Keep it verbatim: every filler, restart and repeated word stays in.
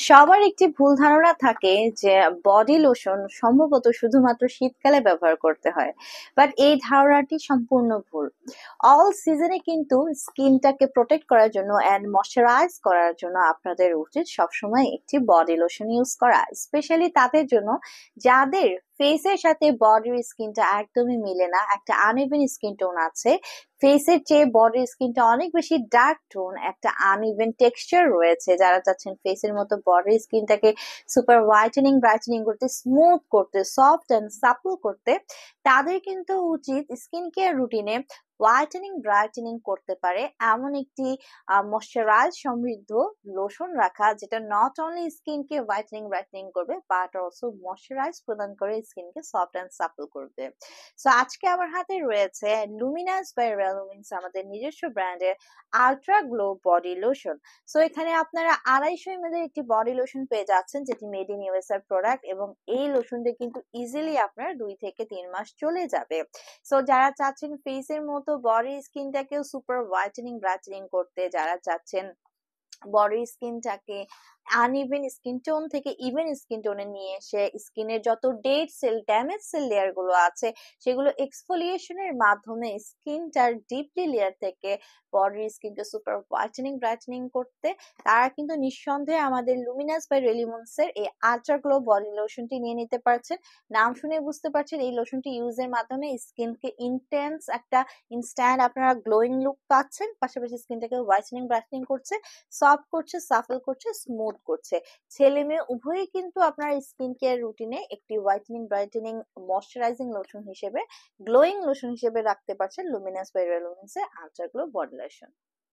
সবার একটি ভুল ধারণা থাকে যে বডি লোশন সম্ভবত শুধুমাত্র শীতকালে ব্যবহার করতে হয়, বাট এই ধারণাটি সম্পূর্ণ ভুল। অল সিজনে কিন্তু স্কিনটাকে প্রোটেক্ট করার জন্য অ্যান্ড ময়শ্চারাইজ করার জন্য আপনাদের উচিত সবসময় একটি বডি লোশন ইউজ করা, স্পেশালি তাদের জন্য যাদের ফেসের সাথে বডির স্কিনটা একদমই মিলে না, একটা আনইভেন স্কিন টোন আছে, ফেসের চেয়ে বডির স্কিনটা অনেক বেশি ডার্ক টোন, একটা আনইভেন টেক্সচার রয়েছে, যারা চাচ্ছেন ফেসের মতো বডির স্কিনটাকে সুপার হোয়াইটেনিং ব্রাইটেনিং করতে, স্মুথ করতে, সফট অ্যান্ড সাপল করতে, তাদের কিন্তু উচিত স্কিন কেয়ার রুটিনে হোয়াইটেনিং ব্রাইটেনিং করতে পারে এমন একটি ময়শ্চারাইজ সমৃদ্ধ লোশন রাখা, যেটা নট অনলি স্কিনকে হোয়াইটেনিং ব্রাইটেনিং করবে বাট অলসো ময়শ্চারাইজ প্রদান করে স্কিনকে সফট অ্যান্ড সাপল করবে। সো আজকে আমার হাতে রয়েছে লুমিনাস বাই রেলুমিন্স, আমাদের নিজস্ব ব্র্যান্ডের ultra glow body lotion. So এখানে আপনারা আড়াইশো এমএল এর একটি বডি লোশন পেয়ে যাচ্ছেন, যেটি মেড ইন ইউএসএর প্রোডাক্ট, এবং এই লোশনটি কিন্তু ইজিলি আপনার দুই থেকে তিন মাস চলে যাবে। সো যারা চাচ্ছেন ফেসের মতো বডি স্কিনটাকেও সুপার হোয়াইটেনিং ব্রাইটেনিং করতে, যারা চাচ্ছেন বডি স্কিনটাকে আনইভেন স্কিন টোন থেকে ইভেন স্কিন টোনে নিয়ে এসে স্কিনের যত dead cell damage cell layer গুলো আছে সেগুলো এক্সফোলিয়েশনের মাধ্যমে স্কিনটার ডিপলি লেয়ার থেকে বডির স্কিনকে সুপার হোয়াইটেনিং ব্রাইটেনিং করতে, তারা কিন্তু নিঃসন্দেহে আমাদের লুমিনাস বাই রেলিমন্স এর এই আলট্রা গ্লো বডি লোশনটি নিয়ে নিতে পারছেন। নাম শুনে বুঝতে পারছেন এই লোশনটি ইউজের মাধ্যমে স্কিনকে ইন্টেন্স একটা ইনস্ট্যান্ট আপনারা গ্লোয়িং লুক পাচ্ছেন, পাশাপাশি স্কিনটাকে হোয়াইটেনিং ব্রাইটেনিং করছে, সফট করছে, সাফল করছে, স্মুথ করছে। ছেলে মেয়ে উভয়ই কিন্তু আপনার স্কিন কেয়ার রুটিনে একটি হোয়াইটেনিং ব্রাইটেনিং ময়শ্চারাইজিং লোশন হিসেবে, গ্লোয়িং লোশন হিসেবে রাখতে পারছেন লুমিনাস বাই রেলুমিন্স এর আলট্রা গ্লো বডি লোশন।